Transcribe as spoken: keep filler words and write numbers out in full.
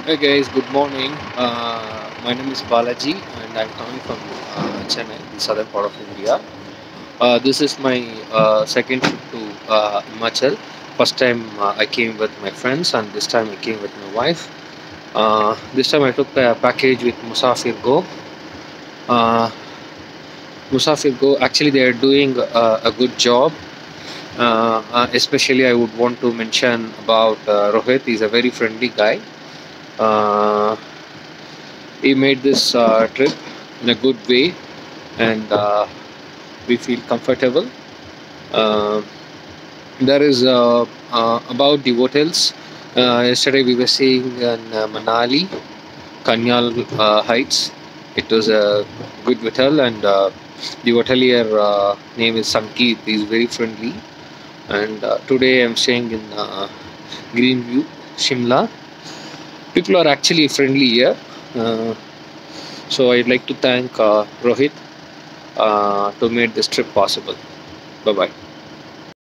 Hey guys, good morning. Uh, my name is Balaji and I'm coming from uh, Chennai, the southern part of India. Uh, this is my uh, second trip to uh, Himachal. First time uh, I came with my friends and this time I came with my wife. Uh, this time I took a package with Musafir Go. Uh, Musafir Go, actually they are doing uh, a good job. Uh, uh, especially I would want to mention about uh, Rohit. He's a very friendly guy. Uh, he made this uh, trip in a good way and uh, we feel comfortable. Uh, there is uh, uh, about the hotels. Uh, yesterday we were staying in uh, Manali, Kanyal uh, Heights. It was a good hotel and uh, the hotelier uh, name is Sankeet. He is very friendly. And uh, today I'm staying in uh, Greenview, Shimla. People are actually friendly here. Uh, so I'd like to thank uh, Rohit uh, to make this trip possible. Bye bye.